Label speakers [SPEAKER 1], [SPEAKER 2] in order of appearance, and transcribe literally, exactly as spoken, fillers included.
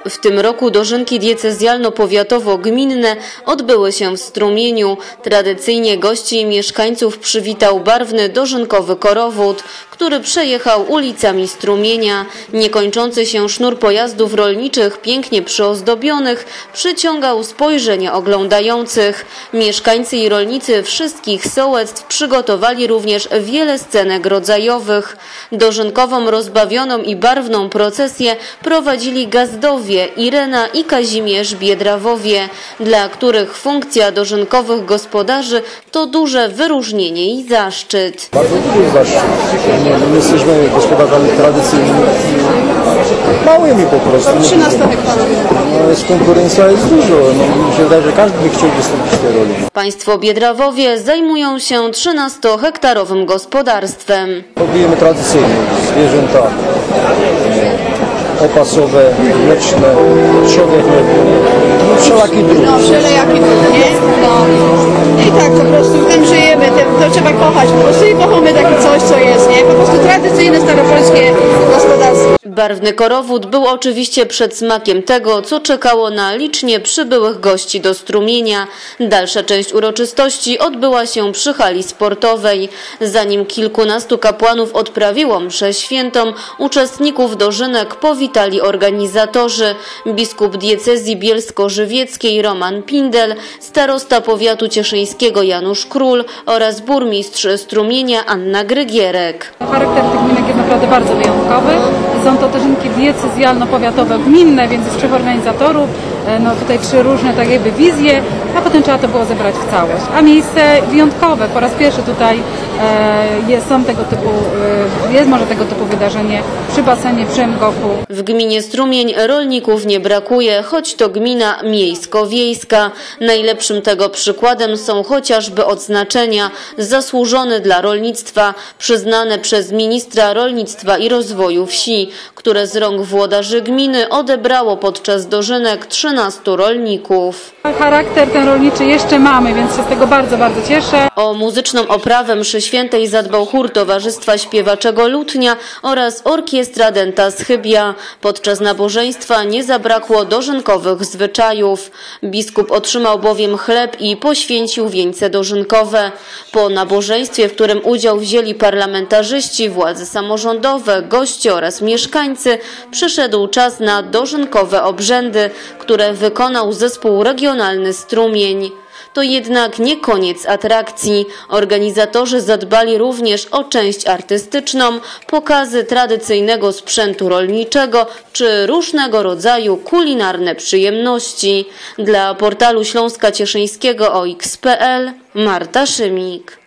[SPEAKER 1] W tym roku dożynki diecezjalno-powiatowo-gminne odbyły się w Strumieniu. Tradycyjnie gości i mieszkańców przywitał barwny dożynkowy korowód, który przejechał ulicami Strumienia. Niekończący się sznur pojazdów rolniczych, pięknie przyozdobionych, przyciągał spojrzenie oglądających. Mieszkańcy i rolnicy wszystkich sołectw przygotowali również wiele scenek rodzajowych. Dożynkową, rozbawioną i barwną procesję prowadzili gazdowie Irena i Kazimierz Biedrawowie, dla których funkcja dożynkowych gospodarzy to duże wyróżnienie i zaszczyt.
[SPEAKER 2] Bardzo duży zaszczyt. My jesteśmy gospodarzami tradycyjnymi, małymi po prostu.
[SPEAKER 3] trzynaście hektarów.
[SPEAKER 2] No, jest konkurencja jest dużo. No, mi się wydaje, że każdy by chciał wystąpić w tej roli.
[SPEAKER 1] Państwo Biedrawowie zajmują się trzynastohektarowym gospodarstwem.
[SPEAKER 2] Hodujemy tradycyjnie zwierzęta opasowe, mleczne, trzody chlebne, no wszelaki dróg.
[SPEAKER 3] No wszelaki dróg, nie? No. I tak po prostu tym żyjemy, tym, to trzeba kochać po prostu i kochamy takie coś, co jest, nie? Po prostu tradycyjne, staropolskie gospodarstwo.
[SPEAKER 1] Barwny korowód był oczywiście przedsmakiem tego, co czekało na licznie przybyłych gości do Strumienia. Dalsza część uroczystości odbyła się przy hali sportowej. Zanim kilkunastu kapłanów odprawiło mszę świętą, uczestników dożynek powitali organizatorzy. Biskup diecezji bielsko-żywieckiej Roman Pindel, starosta powiatu cieszyńskiego Janusz Król oraz burmistrz Strumienia Anna Grygierek.
[SPEAKER 4] Charakter tych gminek jest naprawdę bardzo wyjątkowy. Są to dożynki diecezjalno-powiatowe gminne, więc jest trzech organizatorów, no tutaj trzy różne tak jakby wizje, a potem trzeba to było zebrać w całość. A miejsce wyjątkowe, po raz pierwszy tutaj e, jest, są tego typu, e, jest może tego typu wydarzenie przy basenie, przy M G O P-u.
[SPEAKER 1] W gminie Strumień rolników nie brakuje, choć to gmina miejsko-wiejska. Najlepszym tego przykładem są chociażby odznaczenia zasłużone dla rolnictwa, przyznane przez ministra rolnictwa i rozwoju wsi, które z rąk włodarzy gminy odebrało podczas dożynek trzynastu rolników.
[SPEAKER 4] Charakter ten rolniczy jeszcze mamy, więc się z tego bardzo, bardzo cieszę.
[SPEAKER 1] O muzyczną oprawę mszy świętej zadbał chór Towarzystwa Śpiewaczego Lutnia oraz orkiestra Denta z Chybia. Podczas nabożeństwa nie zabrakło dożynkowych zwyczajów. Biskup otrzymał bowiem chleb i poświęcił wieńce dożynkowe. Po nabożeństwie, w którym udział wzięli parlamentarzyści, władze samorządowe, goście oraz mieszkańcy, przyszedł czas na dożynkowe obrzędy, które wykonał zespół regionalny Strumień. To jednak nie koniec atrakcji. Organizatorzy zadbali również o część artystyczną, pokazy tradycyjnego sprzętu rolniczego czy różnego rodzaju kulinarne przyjemności. Dla portalu Śląska Cieszyńskiego O X kropka P L Marta Szymik.